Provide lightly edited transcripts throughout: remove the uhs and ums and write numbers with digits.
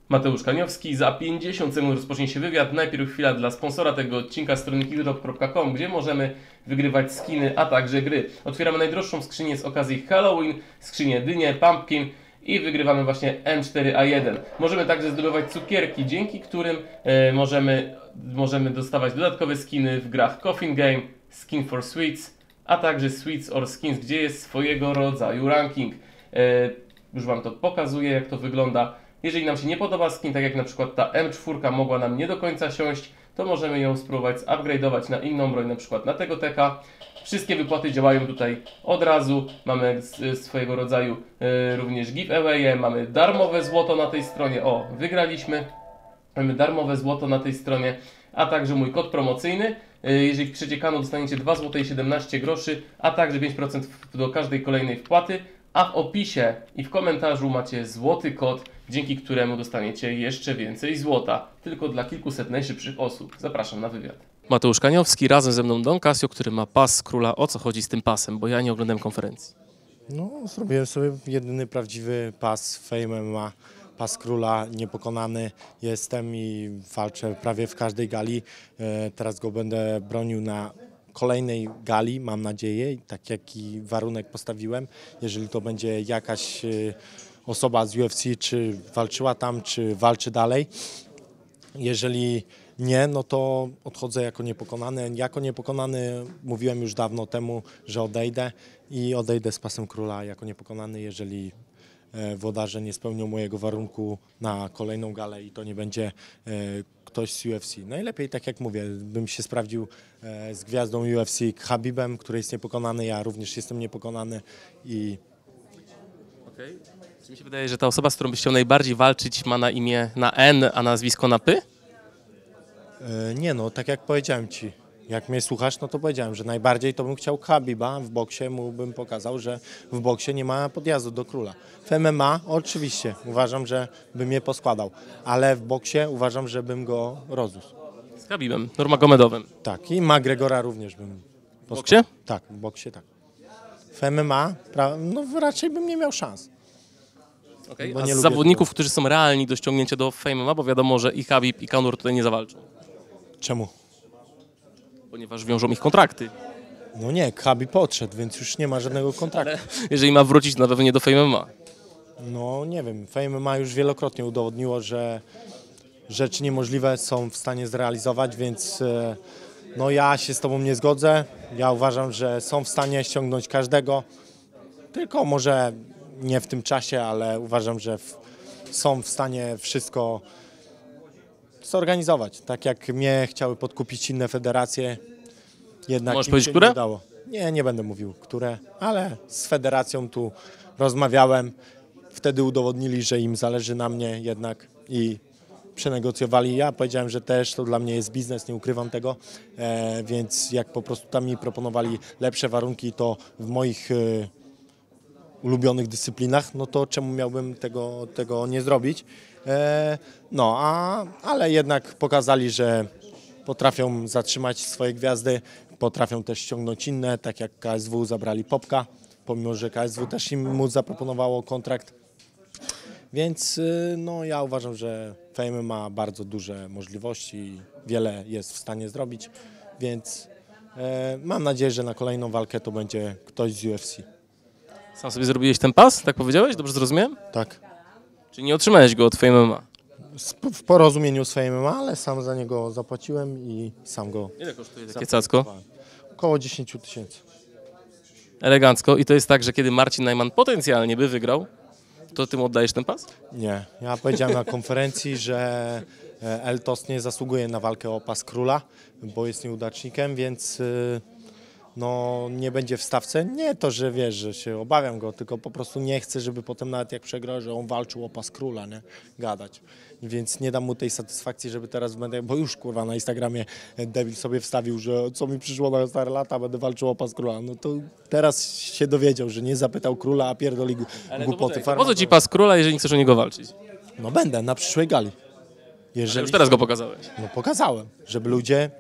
Mateusz Kaniowski. Za 50 sekund rozpocznie się wywiad. Najpierw chwila dla sponsora tego odcinka, strony killtop.com, gdzie możemy wygrywać skiny, a także gry. Otwieramy najdroższą skrzynię z okazji Halloween, skrzynię dynię, pumpkin i wygrywamy właśnie M4A1. Możemy także zdobywać cukierki, dzięki którym możemy dostawać dodatkowe skiny w grach Coffin Game, Skin for Sweets, a także Sweets or Skins, gdzie jest swojego rodzaju ranking. Już Wam to pokazuję, jak to wygląda. Jeżeli nam się nie podoba skin, tak jak na przykład ta M4 mogła nam nie do końca siąść, to możemy ją spróbować upgrade'ować na inną broń, na przykład na tego teka. Wszystkie wypłaty działają tutaj od razu. Mamy swojego rodzaju również giveaway, mamy darmowe złoto na tej stronie. O, wygraliśmy. Mamy darmowe złoto na tej stronie, a także mój kod promocyjny. Jeżeli wpiszecie kanał, dostaniecie 2 zł i 17 groszy, a także 5% do każdej kolejnej wpłaty. A w opisie i w komentarzu macie złoty kod, dzięki któremu dostaniecie jeszcze więcej złota. Tylko dla kilkuset najszybszych osób. Zapraszam na wywiad. Mateusz Kaniowski, razem ze mną Don Casio, który ma pas króla. O co chodzi z tym pasem? Bo ja nie oglądałem konferencji. No, zrobiłem sobie jedyny prawdziwy pas Fame MMA, pas króla, niepokonany jestem i walczę prawie w każdej gali. Teraz go będę bronił na kolejnej gali, mam nadzieję, tak jaki warunek postawiłem. Jeżeli to będzie jakaś osoba z UFC, czy walczyła tam, czy walczy dalej. Jeżeli nie, no to odchodzę jako niepokonany. Jako niepokonany mówiłem już dawno temu, że odejdę i odejdę z pasem króla jako niepokonany, jeżeli włodarze nie spełnią mojego warunku na kolejną galę i to nie będzie ktoś z UFC. Najlepiej, tak jak mówię, bym się sprawdził z gwiazdą UFC Khabibem, który jest niepokonany, ja również jestem niepokonany i... Okej. Czy mi się wydaje, że ta osoba, z którą byś chciał najbardziej walczyć, ma na imię na N, a nazwisko na P? Nie no, tak jak powiedziałem Ci, jak mnie słuchasz, no to powiedziałem, że najbardziej to bym chciał Khabiba, w boksie mu bym pokazał, że w boksie nie ma podjazdu do króla. W MMA oczywiście uważam, że bym je poskładał, ale w boksie uważam, że bym go rozrósł. Z Khabibem, Nurmagomedowem. Tak, i McGregora również bym W boksie? Tak, w boksie tak. W MMA no raczej bym nie miał szans. Okay. Bo A nie z lubię zawodników, którzy są realni do ściągnięcia do Fame MMA, bo wiadomo, że i Khabib, i Conor tutaj nie zawalczą. Czemu? Ponieważ wiążą ich kontrakty. No nie, Khabib podszedł, więc już nie ma żadnego kontraktu. Ale jeżeli ma wrócić na pewno nie do Fame MMA. No nie wiem, Fame MMA już wielokrotnie udowodniło, że rzeczy niemożliwe są w stanie zrealizować, więc no ja się z Tobą nie zgodzę. Ja uważam, że są w stanie ściągnąć każdego, tylko może nie w tym czasie, ale uważam, że są w stanie wszystko zorganizować. Tak jak mnie chciały podkupić inne federacje, jednak Możesz im powiedzieć, się które? nie udało. Nie będę mówił, które, ale z federacją tu rozmawiałem. Wtedy udowodnili, że im zależy na mnie jednak i przenegocjowali. Ja powiedziałem, że też to dla mnie jest biznes, nie ukrywam tego, więc jak po prostu tam mi proponowali lepsze warunki, to w moich ulubionych dyscyplinach, no to czemu miałbym tego nie zrobić? Ale jednak pokazali, że potrafią zatrzymać swoje gwiazdy, potrafią też ściągnąć inne, tak jak KSW zabrali Popka, pomimo że KSW też mu zaproponowało kontrakt. Więc no, ja uważam, że Fame ma bardzo duże możliwości i wiele jest w stanie zrobić, więc mam nadzieję, że na kolejną walkę to będzie ktoś z UFC. Sam sobie zrobiłeś ten pas, tak powiedziałeś? Dobrze zrozumiałem? Tak. Czyli nie otrzymałeś go od Fame MMA? W porozumieniu z Fame MMA, ale sam za niego zapłaciłem i sam go... Ile kosztuje takie cacko? Około 10 000. Elegancko. I to jest tak, że kiedy Marcin Najman potencjalnie by wygrał, to ty mu oddajesz ten pas? Nie, ja powiedziałem na konferencji, że Eltos nie zasługuje na walkę o pas króla, bo jest nieudacznikiem, więc no, nie będzie w stawce. Nie to, że wiesz, że się obawiam go, tylko po prostu nie chcę, żeby potem nawet jak przegrał, że on walczył o pas króla, nie? Gadać. Więc nie dam mu tej satysfakcji, żeby teraz będę, bo już kurwa na Instagramie Devil sobie wstawił, że co mi przyszło na stare lata, będę walczył o pas króla. No to teraz się dowiedział, że nie zapytał króla, a pierdoli głupoty. Po co ci pas króla, jeżeli nie chcesz o niego walczyć? No będę na przyszłej gali. Ale już teraz go pokazałeś. No pokazałem, żeby ludzie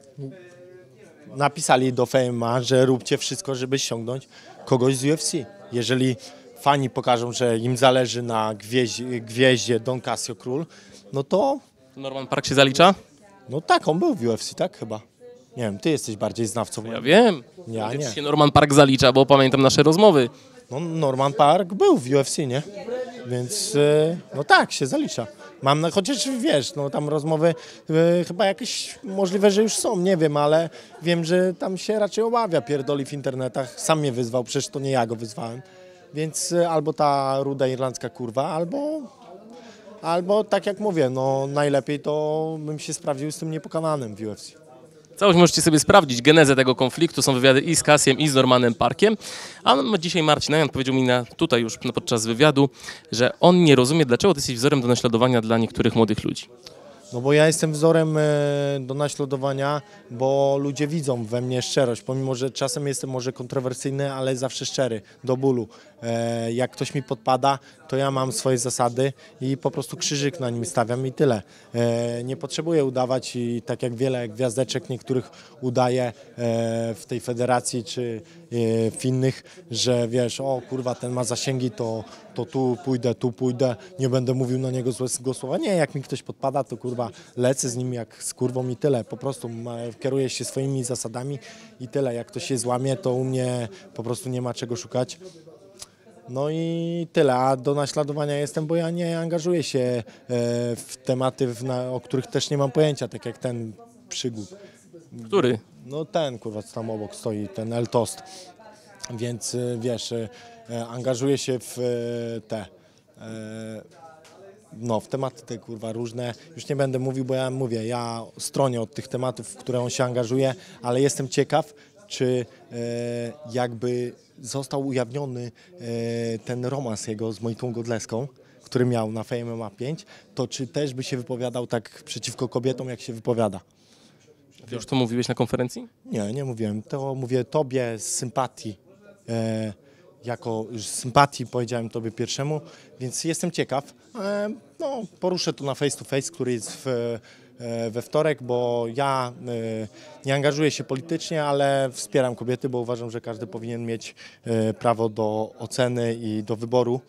napisali do FMA, że róbcie wszystko, żeby ściągnąć kogoś z UFC. Jeżeli fani pokażą, że im zależy na gwieździe Don Casio Król, no to Norman Park się zalicza? no tak, on był w UFC, tak chyba. Nie wiem, ty jesteś bardziej znawcą. Ja wiem. Ja nie. Się Norman Park zalicza, bo pamiętam nasze rozmowy. No, Norman Park był w UFC, nie? Więc no tak, się zalicza. Chociaż wiesz, no tam rozmowy chyba jakieś możliwe, że już są, nie wiem, ale wiem, że tam się raczej obawia, pierdoli w internetach. Sam mnie wyzwał, przecież to nie ja go wyzwałem. Więc albo ta ruda irlandzka kurwa, albo tak jak mówię, no najlepiej to bym się sprawdził z tym niepokonanym w UFC. Całość możecie sobie sprawdzić, genezę tego konfliktu, są wywiady i z Cassiem, i z Normanem Parkiem. A dzisiaj Marcin Najman powiedział mi tutaj już podczas wywiadu, że on nie rozumie, dlaczego ty jesteś wzorem do naśladowania dla niektórych młodych ludzi. No bo ja jestem wzorem do naśladowania, bo ludzie widzą we mnie szczerość, pomimo że czasem jestem może kontrowersyjny, ale zawsze szczery, do bólu. Jak ktoś mi podpada, to ja mam swoje zasady i po prostu krzyżyk na nim stawiam i tyle. Nie potrzebuję udawać i tak jak wiele gwiazdeczek niektórych udaje w tej federacji czy w innych, że wiesz, o kurwa, ten ma zasięgi, to tu pójdę, nie będę mówił na niego złego słowa. Nie, jak mi ktoś podpada, to kurwa lecę z nim jak z kurwą i tyle. Po prostu kieruję się swoimi zasadami i tyle. Jak ktoś się złamie, to u mnie po prostu nie ma czego szukać. No i tyle, a do naśladowania jestem, bo ja nie angażuję się w tematy, o których też nie mam pojęcia, tak jak ten przygód. Który? No ten kurwa, co tam obok stoi, ten El Tost. Więc wiesz, angażuję się w w tematy te kurwa różne. Już nie będę mówił, bo ja mówię, ja stronię od tych tematów, w które on się angażuje, ale jestem ciekaw, czy jakby został ujawniony ten romans jego z Moniką Godleską, który miał na Fame MMA 5, to czy też by się wypowiadał tak przeciwko kobietom, jak się wypowiada? Ty już to mówiłeś na konferencji? Nie mówiłem. To mówię tobie z sympatii. Jako z sympatii powiedziałem tobie pierwszemu, więc jestem ciekaw. No, poruszę to na face to face, który jest we wtorek, bo ja nie angażuję się politycznie, ale wspieram kobiety, bo uważam, że każdy powinien mieć prawo do oceny i do wyboru,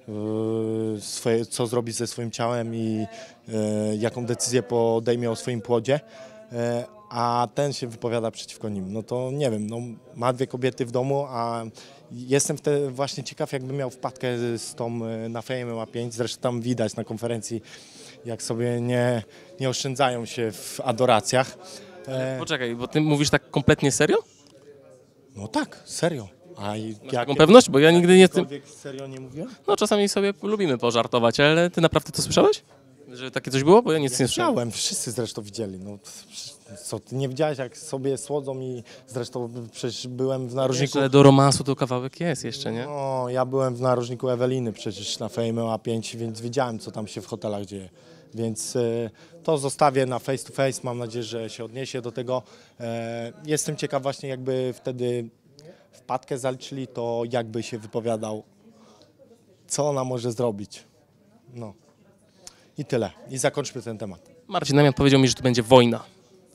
co zrobi ze swoim ciałem i jaką decyzję podejmie o swoim płodzie. A ten się wypowiada przeciwko nim. No to nie wiem, no, ma 2 kobiety w domu, a jestem właśnie ciekaw, jakby miał wpadkę z tą na Fame MMA 5. Zresztą tam widać na konferencji, jak sobie nie oszczędzają się w adoracjach. Poczekaj, bo ty mówisz tak kompletnie serio? No tak, serio. A Masz taką pewność? Bo ja nigdy nie... serio nie mówiłem? No czasami sobie lubimy pożartować, ale ty naprawdę to słyszałeś? Że takie coś było? Bo ja nic nie słyszałem. Słyszałem, wszyscy zresztą widzieli. No, co, ty nie widziałeś, jak sobie słodzą i zresztą przecież byłem w narożniku... Ale do romansu to kawałek jest jeszcze, nie? No, ja byłem w narożniku Eweliny przecież na Fame MMA 5, więc wiedziałem, co tam się w hotelach dzieje. Więc to zostawię na face to face, mam nadzieję, że się odniesie do tego. Jestem ciekaw właśnie, jakby wtedy wpadkę zaliczyli, to jakby się wypowiadał, co ona może zrobić. No. I tyle. I zakończmy ten temat. Marcin Najman powiedział mi, że to będzie wojna.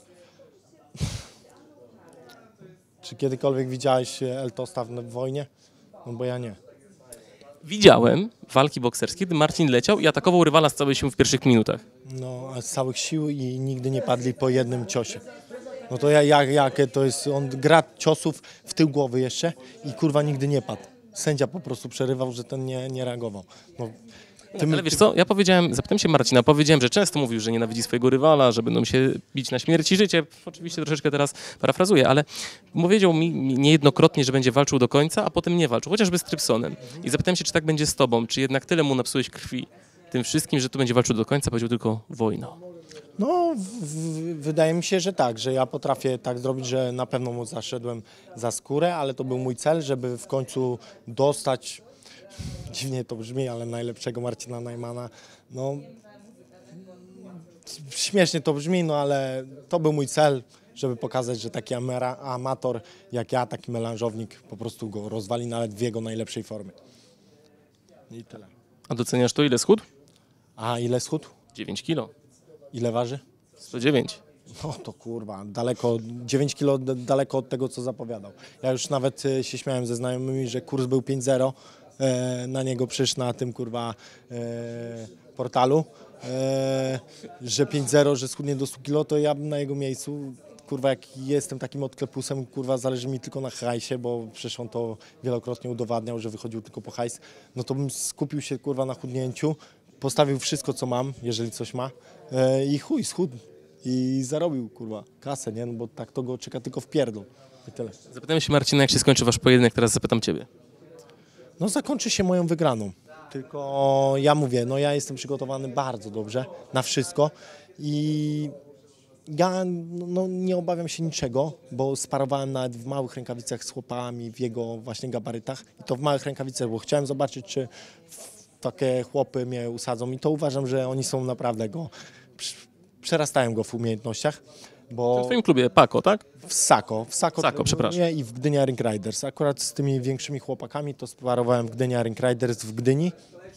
Czy kiedykolwiek widziałeś El Tosta w wojnie? No bo ja nie. Widziałem walki bokserskie, kiedy Marcin leciał i atakował rywala z całej siły w pierwszych minutach. No, a z całych sił i nigdy nie padli po jednym ciosie. No to jakie to jest, on gra ciosów w tył głowy jeszcze i kurwa nigdy nie padł. Sędzia po prostu przerywał, że ten nie reagował. No, Ale wiesz co, ja zapytałem się Marcina, powiedziałem, że często mówił, że nienawidzi swojego rywala, że będą się bić na śmierć i życie. Oczywiście troszeczkę teraz parafrazuję, ale powiedział mi niejednokrotnie, że będzie walczył do końca, a potem nie walczył, chociażby z Trypsonem. I zapytałem się, czy tak będzie z tobą, czy jednak tyle mu napsułeś krwi tym wszystkim, że tu będzie walczył do końca, powiedział tylko wojna. No, wydaje mi się, że tak, że ja potrafię tak zrobić, że na pewno mu zaszedłem za skórę, ale to był mój cel, żeby w końcu dostać, dziwnie to brzmi, ale najlepszego Marcina Najmana. No, śmiesznie to brzmi, no ale to był mój cel, żeby pokazać, że taki amator jak ja, taki melanżownik po prostu go rozwali nawet w jego najlepszej formie. I tyle. A doceniasz to, ile schudł? A ile schudł? 9 kilo. Ile waży? 109. No to kurwa, daleko, 9 kilo daleko od tego, co zapowiadał. Ja już nawet się śmiałem ze znajomymi, że kurs był 5-0, na niego przecież na tym kurwa portalu, że 5-0, że schudnie do 100 kg, to ja bym na jego miejscu, kurwa, jak jestem takim odklepusem, kurwa, zależy mi tylko na hajsie, bo przecież on to wielokrotnie udowadniał, że wychodził tylko po hajs, no to bym skupił się, kurwa, na chudnięciu, postawił wszystko, co mam, jeżeli coś ma, i chuj, schudł i zarobił, kurwa, kasę, nie? No bo tak to go czeka tylko w pierdol i tyle. Zapytamy się Marcina, jak się skończy wasz pojedynek, teraz zapytam ciebie. No zakończy się moją wygraną, tylko ja mówię, no ja jestem przygotowany bardzo dobrze na wszystko i ja no, nie obawiam się niczego, bo sparowałem nawet w małych rękawicach z chłopami w jego właśnie gabarytach i to w małych rękawicach, bo chciałem zobaczyć, czy takie chłopy mnie usadzą i to uważam, że oni są naprawdę przerastają go w umiejętnościach, bo W twoim klubie Paco, tak? w Sako Sako, przepraszam. i w Gdynia Ring Riders. Akurat z tymi większymi chłopakami to sparowałem w Gdynia Ring Riders w Gdyni.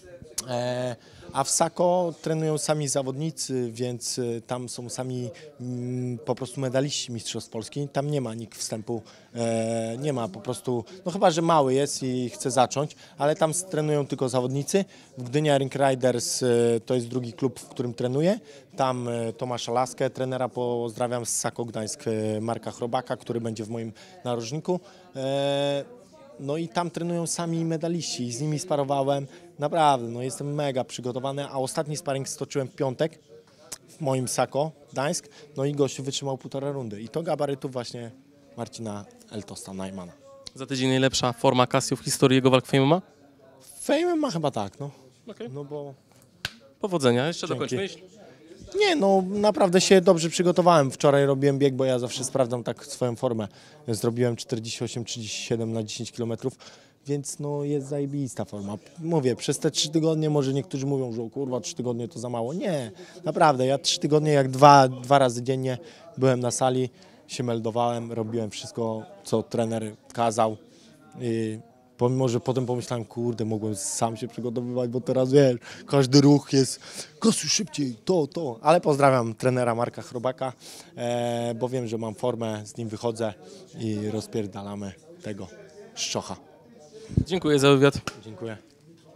A w Sako trenują sami zawodnicy, więc tam są sami po prostu medaliści Mistrzostw Polski. Tam nie ma nikt wstępu, nie ma po prostu, no chyba, że mały jest i chce zacząć, ale tam trenują tylko zawodnicy. W Gdynia Ring Riders to jest drugi klub, w którym trenuję. Tam Tomasza Laskę, trenera pozdrawiam z Sako Gdańsk, Marka Chrobaka, który będzie w moim narożniku. No i tam trenują sami medaliści i z nimi sparowałem. Naprawdę, no jestem mega przygotowany, a ostatni sparring stoczyłem w piątek w moim Sako Gdańsk, no i gościu wytrzymał 1,5 rundy. I to gabarytów właśnie Marcina Eltosta Najmana. Za tydzień najlepsza forma Casio w historii jego walk w MMA? Fame ma chyba tak, no. Okej. No bo... Powodzenia, jeszcze Dzięki. dokończ myśl. Nie, no naprawdę się dobrze przygotowałem. Wczoraj robiłem bieg, bo ja zawsze sprawdzam tak swoją formę. Zrobiłem 48-37 na 10 km, więc no jest zajebista forma. Mówię, przez te 3 tygodnie może niektórzy mówią, że o kurwa 3 tygodnie to za mało. Nie, naprawdę, ja 3 tygodnie jak dwa razy dziennie byłem na sali, się meldowałem, robiłem wszystko, co trener kazał. Pomimo, że potem pomyślałem, kurde, mogłem sam się przygotowywać, bo teraz wiesz, każdy ruch jest, Kasiu, szybciej, to. Ale pozdrawiam trenera Marka Chrobaka, bo wiem, że mam formę, z nim wychodzę i rozpierdalamy tego szczocha. Dziękuję za wywiad. Dziękuję.